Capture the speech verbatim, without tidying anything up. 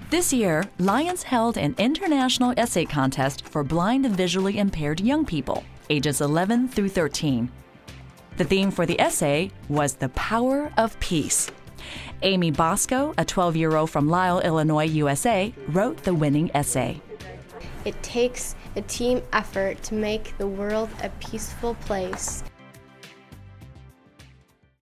This year, Lions held an international essay contest for blind and visually impaired young people, ages eleven through thirteen. The theme for the essay was the power of peace. Amy Bosco, a twelve-year-old from Lisle, Illinois, U S A, wrote the winning essay. It takes a team effort to make the world a peaceful place.